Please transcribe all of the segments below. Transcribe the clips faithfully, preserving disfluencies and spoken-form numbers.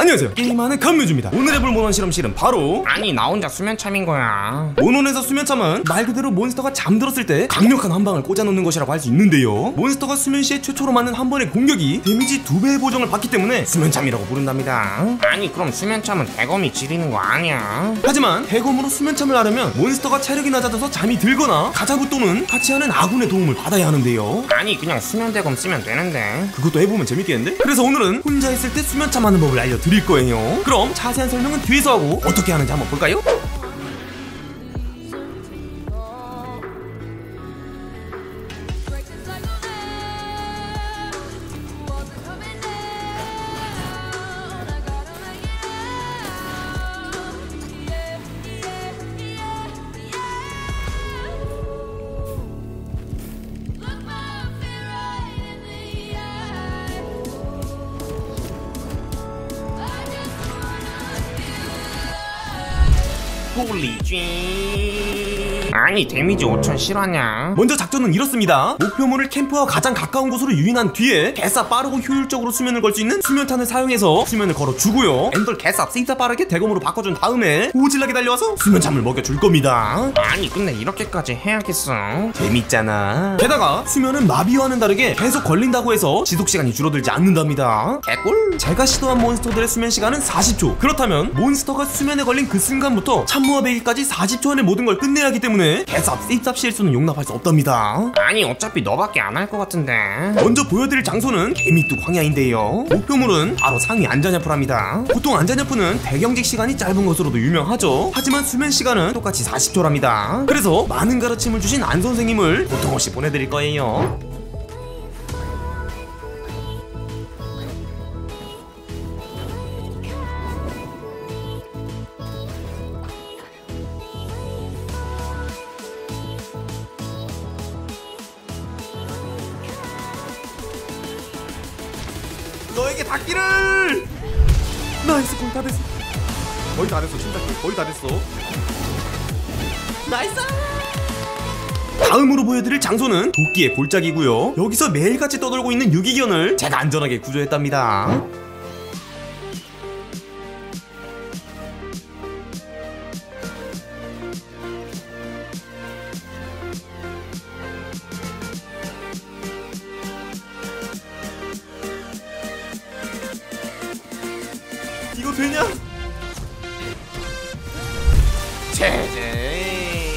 안녕하세요, 게임하는 감뮤즈입니다. 오늘 해볼 모논 실험실은 바로 아니 나 혼자 수면참인 거야. 모논에서 수면참은 말 그대로 몬스터가 잠들었을 때 강력한 한 방을 꽂아놓는 것이라고 할 수 있는데요, 몬스터가 수면 시에 최초로 맞는 한 번의 공격이 데미지 두 배의 보정을 받기 때문에 수면참이라고 부른답니다. 아니 그럼 수면참은 대검이 지리는 거 아니야? 하지만 대검으로 수면참을 하려면 몬스터가 체력이 낮아져서 잠이 들거나 가자부 또는 같이 하는 아군의 도움을 받아야 하는데요, 아니 그냥 수면대검 쓰면 되는데. 그것도 해보면 재밌겠는데? 그래서 오늘은 혼자 있을 때 수면참 하는 법을 알려드릴 거예요. 그럼 자세한 설명은 뒤에서 하고 어떻게 하는지 한번 볼까요? 홀리쥐. 아니 데미지 오천 실화냐? 먼저 작전은 이렇습니다. 목표물을 캠프와 가장 가까운 곳으로 유인한 뒤에 개싸 빠르고 효율적으로 수면을 걸 수 있는 수면탄을 사용해서 수면을 걸어주고요, 엔돌 개싸 진짜 빠르게 대검으로 바꿔준 다음에 오질나게 달려와서 수면참을 먹여줄 겁니다. 아니 근데 이렇게까지 해야겠어? 재밌잖아. 게다가 수면은 마비와는 다르게 계속 걸린다고 해서 지속시간이 줄어들지 않는답니다. 개꿀? 제가 시도한 몬스터들의 수면 시간은 사십 초. 그렇다면 몬스터가 수면에 걸린 그 순간부터 참무와 배기까지 사십 초 안에 모든 걸 끝내야 하기 때문에 개쌉 씹쌉 실수는 용납할 수 없답니다. 아니 어차피 너밖에 안 할 것 같은데. 먼저 보여드릴 장소는 개미뚝 황야인데요, 목표물은 바로 상위 안자냐프랍니다. 보통 안자냐프는 대경직 시간이 짧은 것으로도 유명하죠. 하지만 수면 시간은 똑같이 사십 초랍니다. 그래서 많은 가르침을 주신 안 선생님을 고통 없이 보내드릴 거예요. 너에게 닿기를! 나이스, 거의 다 됐어. 거의 다 됐어, 침착해. 거의 다 됐어. 나이스! 다음으로 보여드릴 장소는 도끼의 골짜기고요, 여기서 매일같이 떠돌고 있는 유기견을 제가 안전하게 구조했답니다. 이거 되냐? 제제.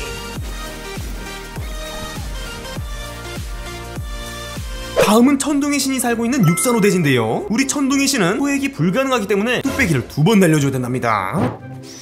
다음은 천둥의 신이 살고 있는 육산호 대지인데요, 우리 천둥의 신은 포획이 불가능하기 때문에 뚝배기를 두 번 날려줘야 된답니다.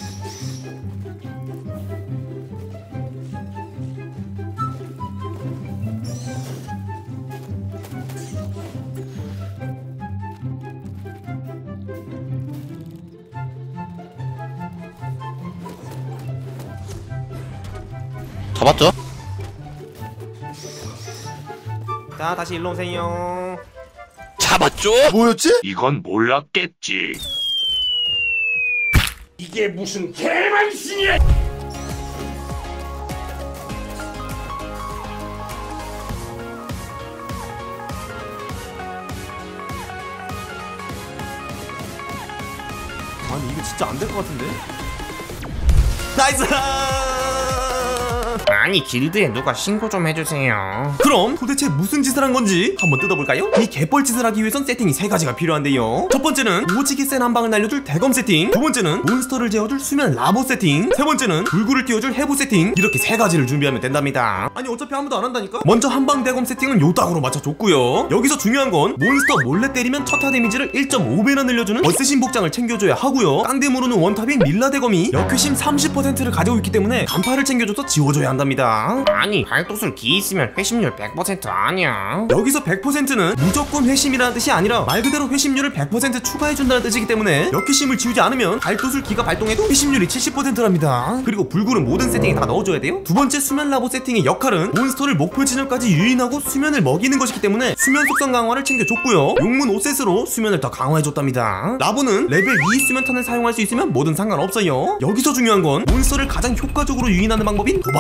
잡았죠? 자, 다시 일로 오세요. 잡았죠? 뭐였지? 이건 몰랐겠지. 이게 무슨 개망신이야! 아니 이거 진짜 안 될 것 같은데? 나이스! 아니 길드에 누가 신고 좀 해주세요. 그럼 도대체 무슨 짓을 한 건지 한번 뜯어볼까요? 이 개뻘짓을 하기 위해선 세팅이 세 가지가 필요한데요, 첫 번째는 오지게 센 한 방을 날려줄 대검 세팅, 두 번째는 몬스터를 재워줄 수면 라보 세팅, 세 번째는 불구를 띄워줄 해부 세팅. 이렇게 세 가지를 준비하면 된답니다. 아니 어차피 아무도 안 한다니까? 먼저 한방 대검 세팅은 요땅으로 맞춰줬고요, 여기서 중요한 건 몬스터 몰래 때리면 첫타 데미지를 일 점 오 배나 늘려주는 버스신 복장을 챙겨줘야 하고요, 깡대무르는 원탑인 밀라 대검이 역회심 삼십 퍼센트를 가지고 있기 때문에 간파를 챙겨줘서 지워줘야 한답니다. 아니 발도술 기 있으면 회심률 백 퍼센트 아니야? 여기서 백 퍼센트는 무조건 회심이라는 뜻이 아니라 말 그대로 회심률을 백 퍼센트 추가해준다는 뜻이기 때문에 역회심을 지우지 않으면 발도술 기가 발동해도 회심률이 칠십 퍼센트랍니다. 그리고 불굴은 모든 세팅에 다 넣어줘야 돼요. 두 번째 수면 라보 세팅의 역할은 몬스터를 목표 지점까지 유인하고 수면을 먹이는 것이기 때문에 수면 속성 강화를 챙겨줬고요, 용문 오 셋으로 수면을 더 강화해줬답니다. 라보는 레벨 이 수면탄을 사용할 수 있으면 뭐든 상관없어요. 여기서 중요한 건 몬스터를 가장 효과적으로 유인하는 방법인 도발 복장을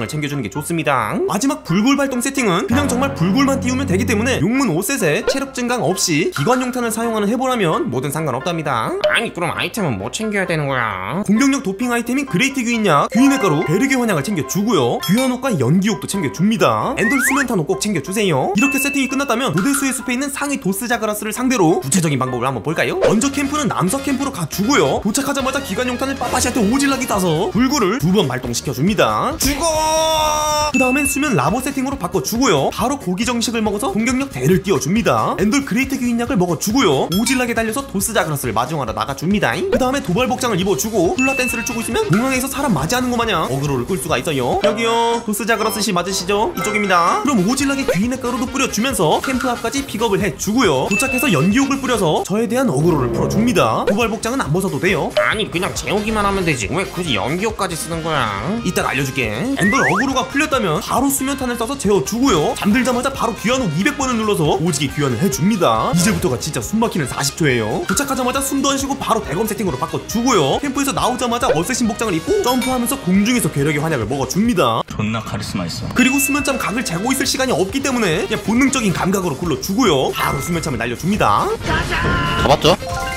챙겨주는 게 좋습니다. 마지막 불굴 발동 세팅은 그냥 정말 불굴만 띄우면 되기 때문에 용문 오 셋에 체력 증강 없이 기관 용탄을 사용하는 해보라면 뭐든 상관없답니다. 아니 그럼 아이템은 뭐 챙겨야 되는 거야? 공격력 도핑 아이템인 그레이트 귀인약, 귀인의 가루, 베르게 환약을 챙겨주고요. 귀환옥과 연기옥도 챙겨줍니다. 엔돌 수면탄옥 꼭 챙겨주세요. 이렇게 세팅이 끝났다면 도데수의 숲에 있는 상위 도스자그라스를 상대로 구체적인 방법을 한번 볼까요? 먼저 캠프는 남서 캠프로 가주고요. 도착하자마자 기관 용탄을 빠빠시한테 오질라기 따서 불굴을 두 번 발동시켜줍니다. 죽어! 그 다음엔 수면 라보 세팅으로 바꿔주고요. 바로 고기 정식을 먹어서 공격력 대를 띄워줍니다. 엔돌 그레이트 귀인약을 먹어주고요. 오질라게 달려서 도스자그라스를 마중하러 나가줍니다. 그 다음에 도발 복장을 입어주고 훌라 댄스를 추고 있으면 공항에서 사람 맞이하는 것 마냥 어그로를 끌 수가 있어요. 여기요, 도스자그라스씨 맞으시죠? 이쪽입니다. 그럼 오질라게 귀인의 가루도 뿌려주면서 캠프 앞까지 픽업을 해주고요. 도착해서 연기옥을 뿌려서 저에 대한 어그로를 풀어줍니다. 도발 복장은 안 벗어도 돼요. 아니 그냥 재우기만 하면 되지 왜 굳이 연기옥까지 쓰는 거야? 이따가 알려줄게. 엔돌 어그로가 풀렸다면 바로 수면탄을 써서 재워주고요. 잠들자마자 바로 귀환옥 이백 번을 눌러서 오지게 귀환을 해줍니다. 이제부터가 진짜 숨막히는 사십 초예요 도착하자마자 숨도 안 쉬고 바로 대검 세팅으로 바꿔주고요. 캠프에서 나오자마자 어쌔신 복장을 입고 점프하면서 공중에서 괴력의 환약을 먹어줍니다. 존나 카리스마 있어. 그리고 수면참 각을 재고 있을 시간이 없기 때문에 그냥 본능적인 감각으로 굴러주고요. 바로 수면참을 날려줍니다. 잡았죠?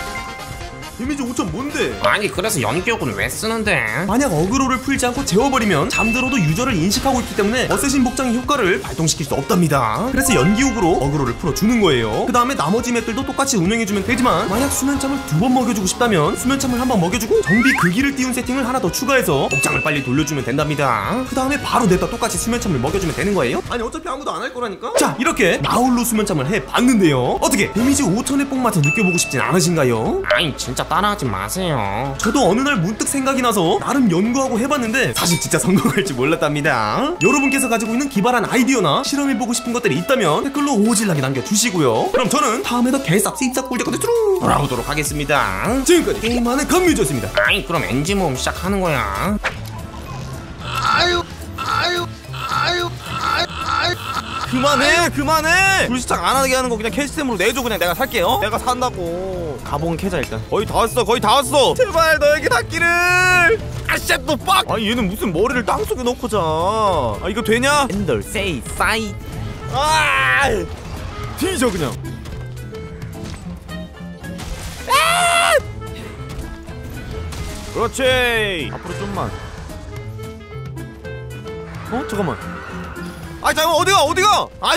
데미지 오천 뭔데? 아니 그래서 연기옥은 왜 쓰는데? 만약 어그로를 풀지 않고 재워버리면 잠들어도 유저를 인식하고 있기 때문에 어쌔신 복장의 효과를 발동시킬 수 없답니다. 그래서 연기옥으로 어그로를 풀어주는 거예요. 그 다음에 나머지 맵들도 똑같이 운영해주면 되지만 만약 수면참을 두 번 먹여주고 싶다면 수면참을 한 번 먹여주고 정비 극기를 띄운 세팅을 하나 더 추가해서 복장을 빨리 돌려주면 된답니다. 그 다음에 바로 냈다 똑같이 수면참을 먹여주면 되는 거예요. 아니 어차피 아무도 안 할 거라니까. 자, 이렇게 나홀로 수면참을 해봤는데요. 어떻게 데미지 오천의 뽕맛을 느껴보고 싶진 않으신가요? 아니 진짜 따라하지 마세요. 저도 어느 날 문득 생각이 나서 나름 연구하고 해봤는데 사실 진짜 성공할지 몰랐답니다. 여러분께서 가지고 있는 기발한 아이디어나 실험해보고 싶은 것들이 있다면 댓글로 오질나게 남겨주시고요. 그럼 저는 다음에 더 개쌉 씹쌉 꿀대까지 쭉 돌아오도록 하겠습니다. 지금까지 게임하는 감뮤즈였습니다. 아니 그럼 엔지 모음 시작하는 거야. 아유, 아유, 아유, 아유, 아유. 그만해 그만해. 불시착 안 하게 하는 거 그냥 캐시템으로 내줘. 그냥 내가 살게요. 내가 산다고. 가봉은 캐자 일단. 거의 다 왔어 거의 다 왔어. 제발 너에게 닿기를. 아씨 또 빡. 아니 얘는 무슨 머리를 땅속에 넣고 자. 아 이거 되냐? 엔덜 세이 사이. 아 뒤져 그냥. 아! 그렇지. 앞으로 좀만. 어? 잠깐만. 아이 잠깐만 어디가 어디가. 아이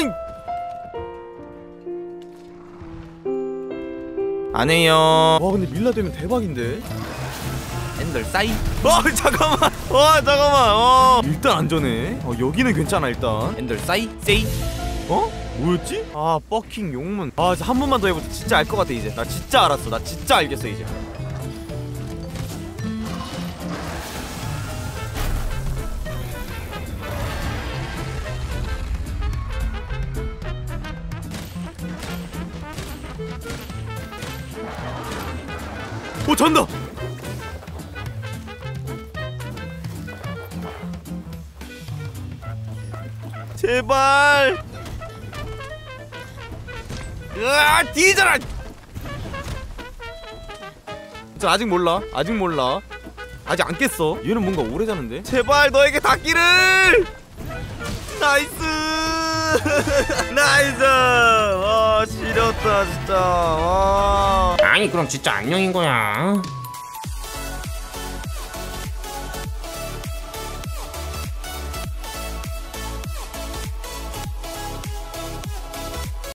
안해요. 와 근데 밀라 되면 대박인데. 엔덜 사이. 어 잠깐만. 어 잠깐만. 어 일단 안전해. 어 여기는 괜찮아 일단. 엔덜 사이 세이. 어? 뭐였지? 아 버킹 용문. 아 진짜 한 번만 더 해보자. 진짜 알 것 같아 이제. 나 진짜 알았어. 나 진짜 알겠어 이제. 오 잔다. 제발. 으아 뒤져라. 저 아직 몰라. 아직 몰라. 아직 안 깼어. 얘는 뭔가 오래 자는데. 제발 너에게 닿기를. 나이스. 나이스. 와 지렸다 진짜. 와. 아니 그럼 진짜 안녕인 거야.